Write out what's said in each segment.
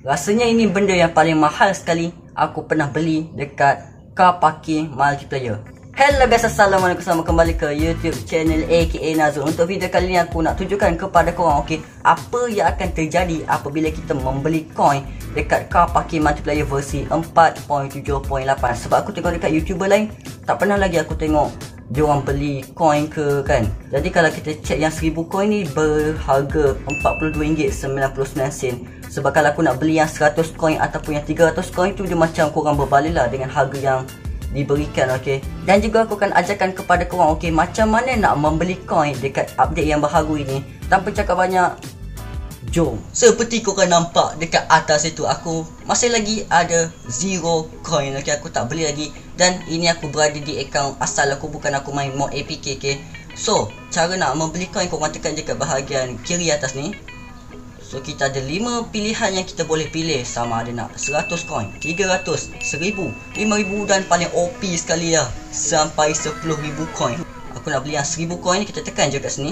Rasanya ini benda yang paling mahal sekali aku pernah beli dekat car parking multiplayer. Hello guys, assalamualaikum, selamat kembali ke YouTube channel aka Nazul. Untuk video kali ni aku nak tunjukkan kepada korang apa yang akan terjadi apabila kita membeli coin dekat car parking multiplayer versi 4.7.8. Sebab aku tengok dekat YouTuber lain tak pernah lagi aku tengok dia orang beli coin ke kan. Jadi kalau kita check yang 1000 coin ni berharga RM42.99. Sebab kalau aku nak beli yang 100 coin ataupun yang 300 coin tu, dia macam korang berbalik lah dengan harga yang diberikan. Dan juga aku akan ajarkan kepada korang macam mana nak membeli coin dekat update yang baharu ini. Tanpa cakap banyak, jom. Seperti korang nampak dekat atas itu, aku masih lagi ada 0 coin. Aku tak beli lagi. Dan ini aku berada di akaun asal aku, bukan aku main mod APK. So cara nak membeli coin, korang tekan je kat bahagian kiri atas ni. So kita ada 5 pilihan yang kita boleh pilih, sama ada nak 100 coin, 300, 1000, 5000 dan paling OP sekali lah sampai 10,000 coin. Aku nak beli yang 1000 coin, kita tekan je kat sini.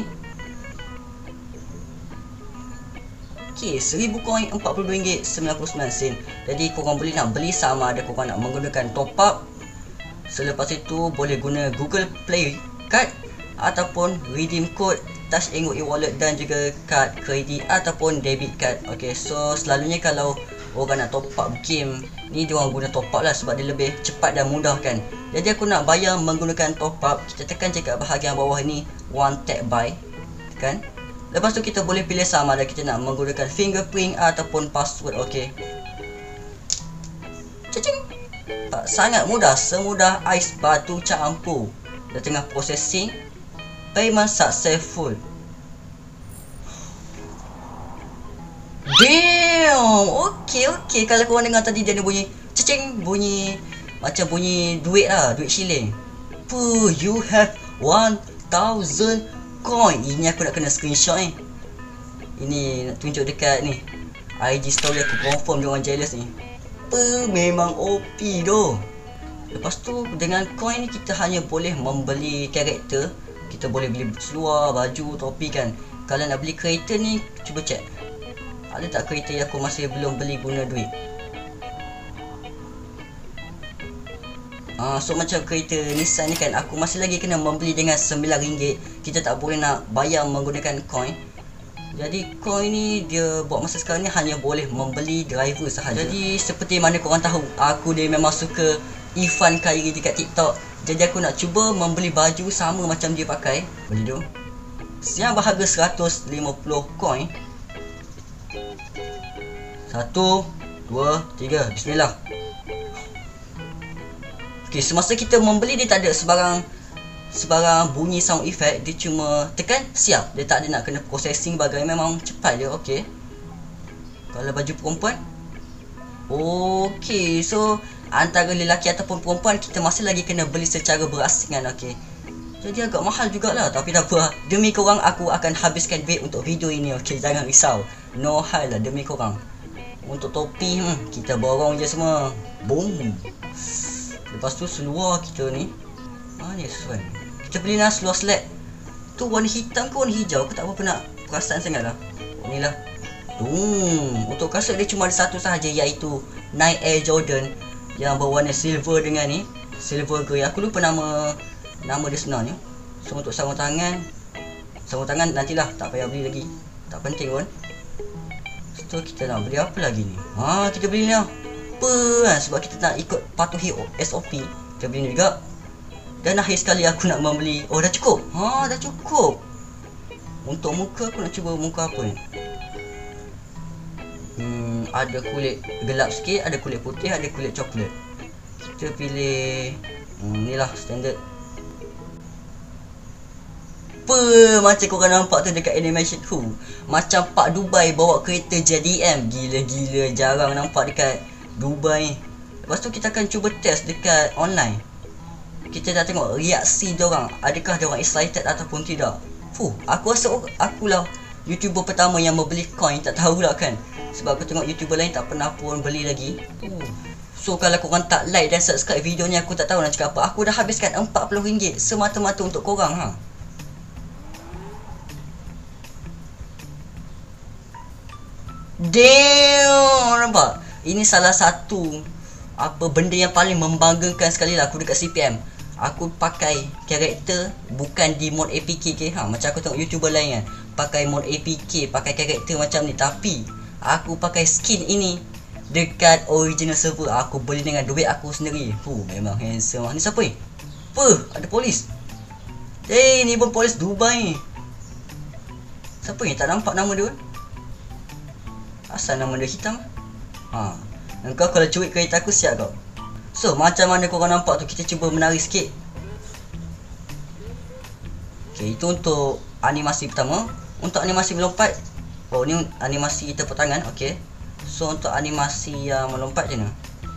1000 coin RM42.99. Jadi korang boleh nak beli sama ada korang nak menggunakan top up. Selepas itu boleh guna Google Play Card ataupun redeem code Touch N e-wallet dan juga kad kredit ataupun debit card. So selalunya kalau orang nak top up game ni, dia orang guna top up lah sebab dia lebih cepat dan mudah kan. Jadi aku nak bayar menggunakan top up, kita tekan je kat bahagian bawah ni, one tap buy, tekan. Lepas tu kita boleh pilih sama ada kita nak menggunakan fingerprint ataupun password. Cacing. Sangat mudah, semudah ais batu campur. Dah tengah processing. Payment successful. Damn. Okay. Kalau korang dengar tadi dia ada bunyi cacing, bunyi macam bunyi duit lah, duit shilling. You have 1000 coin. Ini aku nak kena screenshot ni. Ini nak tunjuk dekat ni IG story aku, confirm dia orang jealous ni. Memang OP doh. Lepas tu dengan coin ni kita hanya boleh membeli karakter. Kita boleh beli seluar, baju, topi kan. Kalau nak beli kereta ni, cuba check ada tak kereta yang aku masih belum beli guna duit. So macam kereta Nissan ni kan, aku masih lagi kena membeli dengan RM9. Kita tak boleh nak bayar menggunakan coin. Jadi coin ni dia buat masa sekarang ni hanya boleh membeli driver sahaja. Jadi seperti mana korang tahu, aku dia memang suka Irfan Khairi dekat TikTok. Jadi aku nak cuba membeli baju sama macam dia pakai. Beli tu yang berharga 150 coin. 1, 2, 3, bismillah. Semasa kita membeli, dia tak ada sebarang bunyi sound effect. Dia cuma tekan siap. Dia tak ada nak kena processing bagai, memang cepat je. Kalau baju perempuan, so antara lelaki ataupun perempuan, kita masih lagi kena beli secara berasingan. Jadi agak mahal jugalah, tapi tak apa. Demi korang aku akan habiskan duit untuk video ini. Jangan risau, no hal lah demi korang. Untuk topi kita borong je semua. Boom. Lepas tu seluar kita ni, ni sesuai. Kita beli lah seluar slack tu warna hitam ke warna hijau, aku tak apa nak perasan sangat lah. Inilah. Untuk kasut dia cuma ada satu sahaja, iaitu Nike Air Jordan yang berwarna silver dengan ni, silver grey. Aku lupa nama dia sebenarnya. So untuk sarung tangan nantilah, tak payah beli lagi, tak penting pun. So kita nak beli apa lagi ni? Kita beli ni lah. Sebab kita nak ikut patuhi SOP, kita beli ni juga. Dan akhir sekali aku nak membeli, dah cukup. Dah cukup. Untuk muka aku nak cuba muka apa ni? Ada kulit gelap sikit, ada kulit putih, ada kulit coklat. Kita pilih ni lah, standard. Macam korang nampak tu dekat animation tu, macam Pak Dubai bawa kereta JDM. Gila-gila jarang nampak dekat Dubai. Lepas tu kita akan cuba test dekat online. Kita dah tengok reaksi diorang, adakah diorang excited ataupun tidak. Aku rasa akulah YouTuber pertama yang membeli coin, tak tahulah kan. Sebab aku tengok YouTuber lain tak pernah pun beli lagi. So kalau korang tak like dan subscribe video ni, aku tak tahu nak cakap apa. Aku dah habiskan RM40 semata-mata untuk korang. Damn, nampak? ini salah satu benda yang paling membanggakan sekali lah aku dekat CPM. Aku pakai karakter bukan di mod APK ke. Macam aku tengok YouTuber lain kan, pakai mod APK, pakai karakter macam ni, tapi aku pakai skin ini dekat original server. Aku beli dengan duit aku sendiri. Memang handsome. Ni siapa ni? Ada polis. Ni pun polis Dubai ni. Siapa ni? Tak nampak nama dia. Asal nama dia hitam. Engkau kalau curi kereta aku siap kau. So macam mana korang nampak tu, kita cuba menari sikit. Okay, itu untuk animasi pertama. Untuk animasi melompat, ni animasi tepuk tangan. Okay, so untuk animasi yang melompat je ni.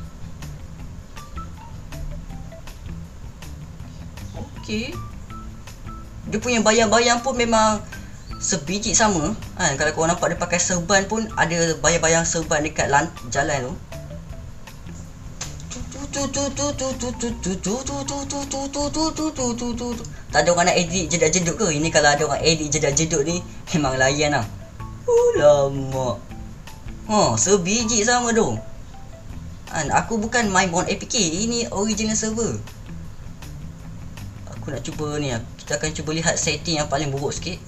Okay, dia punya bayang-bayang pun memang sebiji sama kan. Kalau korang nampak dia pakai serban pun ada bayang-bayang serban dekat jalan tu. Tak ada orang nak edit jedak-jeduk ke? Ini kalau ada orang edit jedak-jeduk ni memang layan lah. Lama. Sebiji sama tu kan. Aku bukan main mod APK, ini original server. Aku nak cuba ni. Kita akan cuba lihat setting yang paling buruk sikit.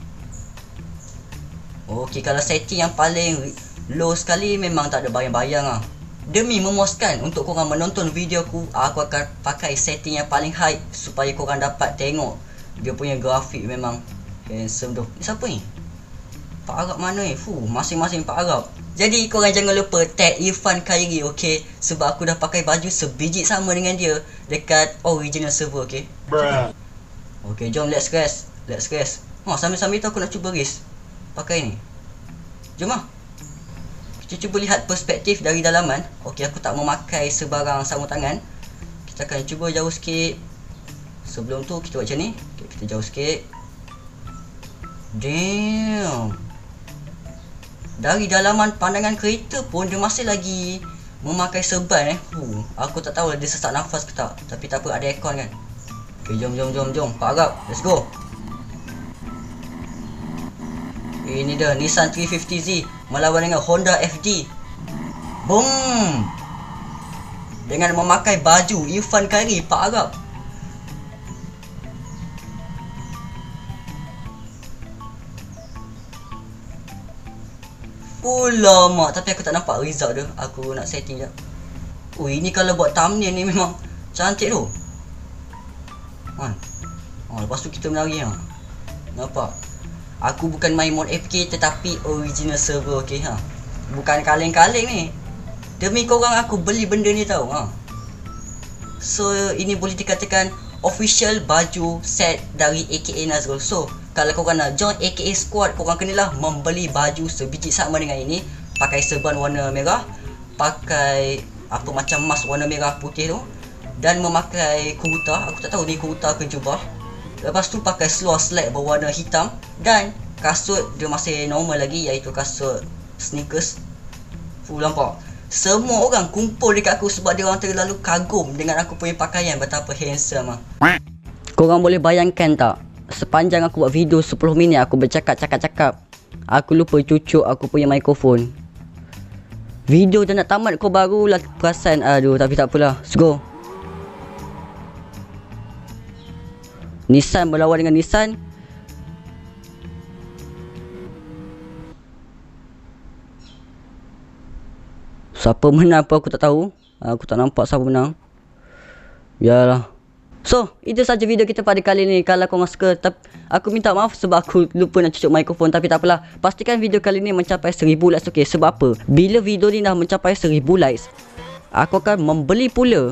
Okay, kalau setting yang paling low sekali memang tak ada bayang-bayang lah. Demi memuaskan untuk korang menonton video aku akan pakai setting yang paling high supaya korang dapat tengok dia punya grafik memang handsome tu. Ni siapa ni? Pak Arab mana ni? Masing-masing Pak Arab. Jadi korang jangan lupa tag Irfan Khairi, okay? Sebab aku dah pakai baju sebiji sama dengan dia dekat original server, okay? Okay, jom let's race. Sambil-sambil tu aku nak cuba race pakai ni. Jom lah. Kita cuba lihat perspektif dari dalaman. Okey, aku tak memakai sebarang sarung tangan. Kita akan cuba jauh sikit. Sebelum tu kita buat macam ni. Okay, kita jauh sikit. Damn. Dari dalaman pandangan kereta pun dia masih lagi memakai serban Aku tak tahu dia sesak nafas ke tak. Tapi tak apa, ada aircon kan. Okay, jom Pak Arab, let's go. Ini dah Nissan 350Z melawan dengan Honda FD. Boom. Dengan memakai baju Irfan Khairi, Pak Arab. Lama, tapi aku tak nampak result dia. Aku nak setting jap. Ini kalau buat thumbnail ni memang cantik tu. Lepas tu kita menari nampak. Aku bukan main mod APK tetapi original server, okay Bukan kaleng-kaleng ni. Demi korang aku beli benda ni tau So ini boleh dikatakan official baju set dari AKA Nazrul. So kalau korang nak join AKA Squad, korang kenalah membeli baju sebiji sama dengan ini. Pakai serban warna merah, pakai macam mask warna merah putih tu, dan memakai kurta. Aku tak tahu ni kurta ke jubah. Lepas tu pakai seluar slack berwarna hitam. Dan kasut dia masih normal lagi, iaitu kasut sneakers. Nampak? Semua orang kumpul dekat aku sebab dia orang terlalu kagum dengan aku punya pakaian. Betapa handsome Korang boleh bayangkan tak? Sepanjang aku buat video 10 minit aku bercakap-cakap. Aku lupa cucuk aku punya mikrofon. Video dah nak tamat kau barulah perasan. Aduh, tapi tak apalah. Let's go. Nissan berlawan dengan Nissan. Siapa menang apa aku tak tahu. Aku tak nampak siapa menang. Yalah. So, itu saja video kita pada kali ni. Kalau korang suka, aku minta maaf sebab aku lupa nak cucuk mikrofon. Tapi tak apalah. Pastikan video kali ni mencapai 1000 likes, okay? Sebab apa? Bila video ni dah mencapai 1000 likes, aku akan membeli pula.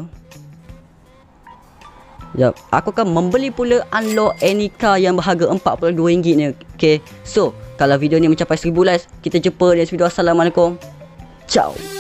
Aku akan membeli pula unlock any car yang berharga RM42 ni, okay? So, kalau video ni mencapai 1000 likes, kita jumpa di next video. Assalamualaikum. Ciao.